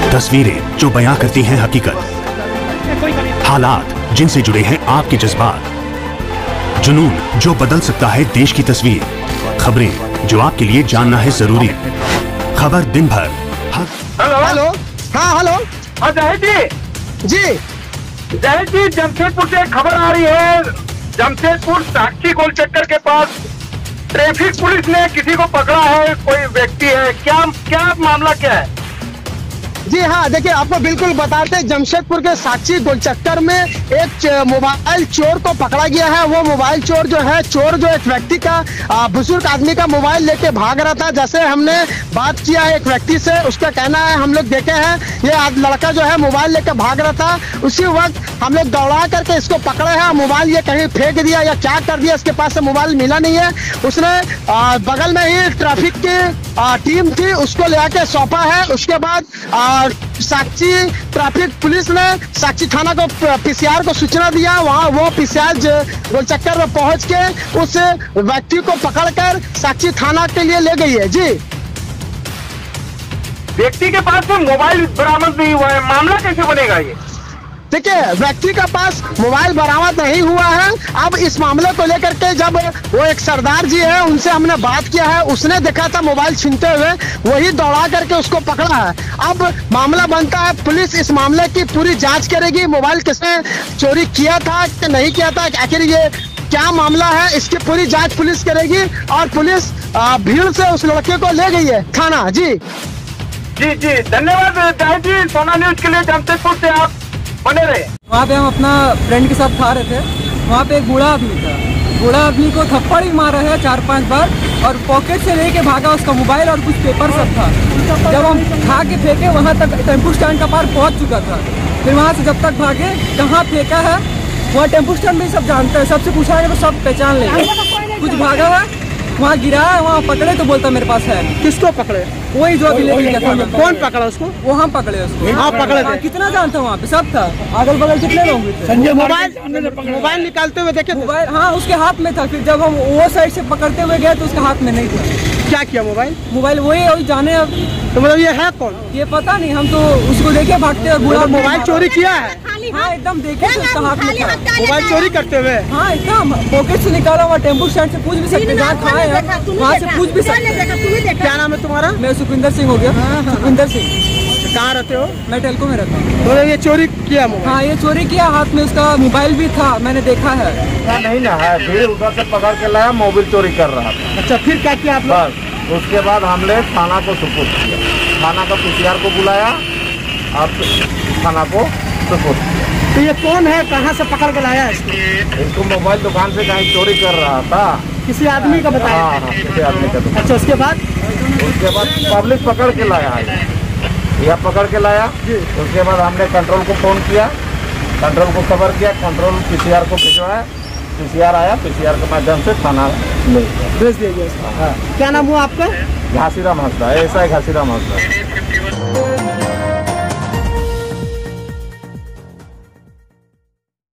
तस्वीरें जो बयां करती हैं हकीकत, हालात जिनसे जुड़े हैं आपके जज्बात, जुनून जो बदल सकता है देश की तस्वीर, खबरें जो आपके लिए जानना है जरूरी। खबर दिन भर। हेलो। हाँ हेलो। हाँ जाहिद जी जी, जमशेदपुर से खबर आ रही है। जमशेदपुर साक्षी गोल चक्कर के पास ट्रैफिक पुलिस ने किसी को पकड़ा है, कोई व्यक्ति है। क्या मामला क्या है? जी हाँ, देखिए आपको बिल्कुल बताते हैं, जमशेदपुर के साक्षी गोलचक्कर में एक मोबाइल चोर को पकड़ा गया है। वो मोबाइल चोर जो है, एक व्यक्ति का बुजुर्ग आदमी का मोबाइल लेके भाग रहा था। जैसे हमने बात किया है एक व्यक्ति से, उसका कहना है, हम लोग देखे हैं ये लड़का जो है मोबाइल लेके भाग रहा था। उसी वक्त हम लोग दौड़ा करके इसको पकड़े हैं। मोबाइल ये कहीं फेंक दिया या क्या कर दिया, इसके पास से मोबाइल मिला नहीं है। उसने बगल में ही ट्रैफिक की टीम थी, उसको ले आके सौंपा है। उसके बाद साक्षी ट्रैफिक पुलिस ने साक्षी थाना को पीसीआर को सूचना दिया। वहाँ वो पीसीआर गोलचक्कर में पहुंच के उस व्यक्ति को पकड़कर साक्षी थाना के लिए ले गई है। जी, व्यक्ति के पास से मोबाइल बरामद नहीं हुआ है, मामला कैसे बनेगा ये? देखिए व्यक्ति का पास मोबाइल बरामद नहीं हुआ है। अब इस मामले को लेकर के जब वो एक सरदार जी है, उनसे हमने बात किया है, उसने देखा था मोबाइल छीनते हुए, वही दौड़ा करके उसको पकड़ा है। अब मामला बनता है, पुलिस इस मामले की पूरी जांच करेगी। मोबाइल किसने चोरी किया था कि नहीं किया था, आखिर ये क्या मामला है, इसकी पूरी जांच पुलिस करेगी। और पुलिस भीड़ से उस लड़के को ले गई है थाना। जी जी जी, धन्यवाद जाहिद जी। सोना न्यूज के लिए जमशेदपुर से आप बने रहे। वहाँ पे हम अपना फ्रेंड के साथ खा रहे थे। वहाँ पे एक बूढ़ा आदमी था, बूढ़ा आदमी को थप्पड़ ही मारा है 4-5 बार, और पॉकेट से लेके भागा उसका मोबाइल और कुछ पेपर सब था। जब हम खा के फेंके, वहाँ तक टेम्पो स्टैंड का पार पहुँच चुका था। फिर वहाँ से जब तक भागे, कहाँ फेंका है वहाँ टेम्पो स्टैंड में सब जानते हैं, सबसे पूछा है तो सब पहचान लेंगे। कुछ भागा है, वहाँ गिरा है, वहाँ पकड़े तो बोलता मेरे पास है। किसको पकड़े? वही जो अभी लेके गया था। कौन पकड़ा उसको? वो हम पकड़े उसको। हाँ पकड़े थे। कितना जानता वहाँ पे सब था, अगल बगल कितने लोग थे। संजय मोबाइल निकालते हुए देखे? मोबाइल हाँ उसके हाथ में था। फिर जब हम वो साइड से पकड़ते हुए गए तो उसके हाथ में नहीं था। क्या किया? मोबाइल वही जाने। अब तो मतलब ये है कौन? ये पता नहीं, हम तो उसको देखे भागते हुए। बूढ़ा मोबाइल चोरी किया है? हाँ एकदम देखे तो उसका हाथ में था। मोबाइल चोरी करते हुए? हाँ एकदम पॉकेट से निकाला हुआ। टेम्पो स्टैंड से पूछ भी सकते, जहाँ खाए हैं वहाँ से पूछ भी सकते। क्या नाम है तुम्हारा? मैं सुखविंदर सिंह हो गया। सुखविंदर सिंह। कहाँ रहते हो? मैं टेलको में रहता हूँ। तो ये चोरी किया मोबाइल? हाँ ये चोरी किया, हाथ में उसका मोबाइल भी था, मैंने देखा है। नहीं ना है, फिर उधर से पकड़ के लाया, मोबाइल चोरी कर रहा था। अच्छा, फिर क्या किया आप लोग? बस उसके बाद हमने थाना को सुपुर्द किया, थाना का पीसीआर को बुलाया और थाना को सुपुर्द किया। तो ये कौन है, कहाँ से पकड़ के लाया इसको? इसको मोबाइल दुकान से कहीं चोरी कर रहा था, किसी आदमी का बताया? हाँ किसी आदमी का। अच्छा, उसके बाद पब्लिक पकड़ के लाया है, यह पकड़ के लाया। उसके बाद हमने कंट्रोल को फोन किया, कंट्रोल को खबर किया, कंट्रोल पीसीआर को भिजवाया, पीसीआर आया, पीसीआर के माध्यम से थाना भेज दिया गया। क्या नाम हुआ आपका? घासीराम हंसदा, ऐसा है घासीराम हंसदा।